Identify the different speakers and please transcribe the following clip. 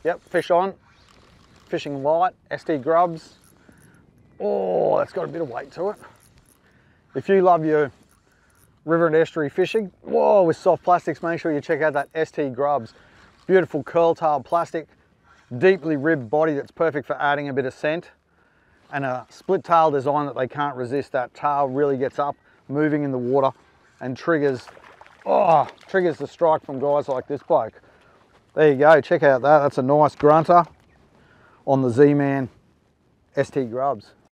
Speaker 1: Yep, fish on. Fishing light, ST GrubZ. Oh, that's got a bit of weight to it. If you love your river and estuary fishing, whoa, with soft plastics, make sure you check out that ST GrubZ. Beautiful curl-tailed plastic, deeply ribbed body that's perfect for adding a bit of scent, and a split tail design that they can't resist. That tail really gets up, moving in the water, and triggers the strike from guys like this bloke. There you go, check out that. That's a nice grunter on the ZMan ST GrubZ.